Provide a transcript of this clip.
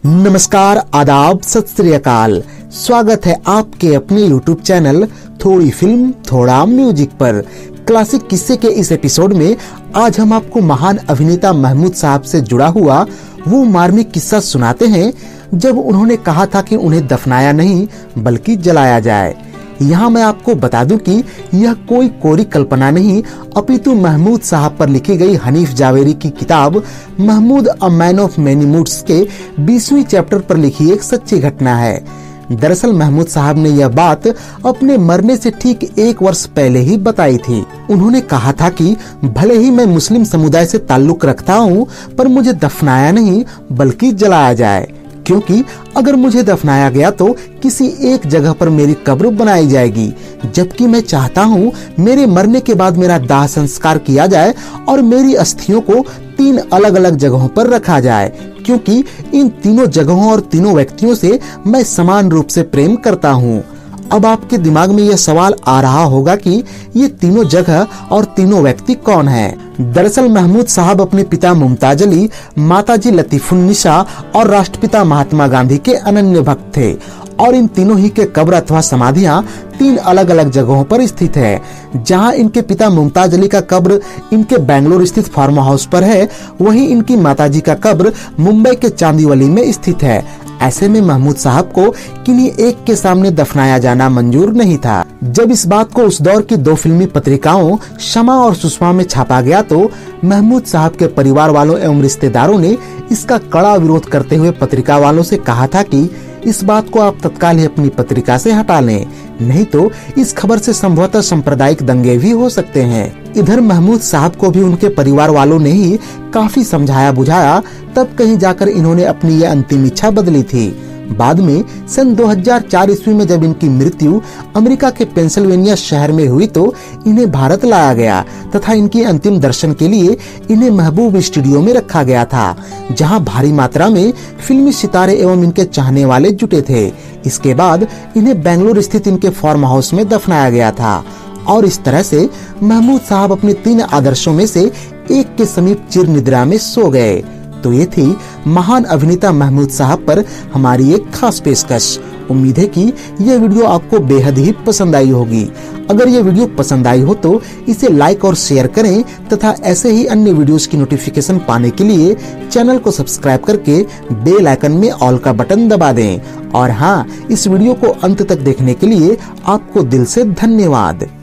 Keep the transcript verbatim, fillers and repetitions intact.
नमस्कार, आदाब, सत श्री अकाल। स्वागत है आपके अपने यूट्यूब चैनल थोड़ी फिल्म थोड़ा म्यूजिक पर। क्लासिक किस्से के इस एपिसोड में आज हम आपको महान अभिनेता महमूद साहब से जुड़ा हुआ वो मार्मिक किस्सा सुनाते हैं जब उन्होंने कहा था कि उन्हें दफनाया नहीं बल्कि जलाया जाए। यहाँ मैं आपको बता दूं कि यह कोई कोरी कल्पना नहीं अपितु महमूद साहब पर लिखी गई हनीफ जावेरी की किताब Mehmood a man of many moods के बीसवीं चैप्टर पर लिखी एक सच्ची घटना है। दरअसल महमूद साहब ने यह बात अपने मरने से ठीक एक वर्ष पहले ही बताई थी। उन्होंने कहा था कि भले ही मैं मुस्लिम समुदाय से ताल्लुक रखता हूँ, पर मुझे दफनाया नहीं बल्कि जलाया जाए, क्योंकि अगर मुझे दफनाया गया तो किसी एक जगह पर मेरी कब्र बनाई जाएगी, जबकि मैं चाहता हूँ मेरे मरने के बाद मेरा दाह संस्कार किया जाए और मेरी अस्थियों को तीन अलग अलग जगहों पर रखा जाए, क्योंकि इन तीनों जगहों और तीनों व्यक्तियों से मैं समान रूप से प्रेम करता हूँ। अब आपके दिमाग में यह सवाल आ रहा होगा कि ये तीनों जगह और तीनों व्यक्ति कौन हैं? दरअसल महमूद साहब अपने पिता मुमताज अली, माताजी लतीफुन्निसा और राष्ट्रपिता महात्मा गांधी के अनन्य भक्त थे और इन तीनों ही के कब्र अथवा समाधियां तीन अलग अलग जगहों पर स्थित है। जहां इनके पिता मुमताज अली का कब्र इनके बेंगलोर स्थित फार्म हाउस पर है, वहीं इनकी माताजी का कब्र मुंबई के चांदीवली में स्थित है। ऐसे में महमूद साहब को किन्हीं एक के सामने दफनाया जाना मंजूर नहीं था। जब इस बात को उस दौर की दो फिल्मी पत्रिकाओं शमा और सुषमा में छापा गया तो महमूद साहब के परिवार वालों एवं रिश्तेदारों ने इसका कड़ा विरोध करते हुए पत्रिका वालों से कहा था कि इस बात को आप तत्काल ही अपनी पत्रिका से हटा लें, नहीं तो इस खबर से संभवतः सांप्रदायिक दंगे भी हो सकते हैं। इधर महमूद साहब को भी उनके परिवार वालों ने ही काफी समझाया बुझाया, तब कहीं जाकर इन्होंने अपनी ये अंतिम इच्छा बदली थी। बाद में सन दो हज़ार चार ईस्वी में जब इनकी मृत्यु अमेरिका के पेंसिल्वेनिया शहर में हुई तो इन्हें भारत लाया गया तथा इनकी अंतिम दर्शन के लिए इन्हें महबूब स्टूडियो में रखा गया था, जहां भारी मात्रा में फिल्मी सितारे एवं इनके चाहने वाले जुटे थे। इसके बाद इन्हें बेंगलुरु स्थित इनके फार्म हाउस में दफनाया गया था और इस तरह से महमूद साहब अपने तीन आदर्शों में से एक के समीप चिर निद्रा में सो गए। तो ये थी महान अभिनेता महमूद साहब पर हमारी एक खास पेशकश। उम्मीद है कि यह वीडियो आपको बेहद ही पसंद आई होगी। अगर यह वीडियो पसंद आई हो तो इसे लाइक और शेयर करें तथा ऐसे ही अन्य वीडियोस की नोटिफिकेशन पाने के लिए चैनल को सब्सक्राइब करके बेल आइकन में ऑल का बटन दबा दें। और हाँ, इस वीडियो को अंत तक देखने के लिए आपको दिल से धन्यवाद।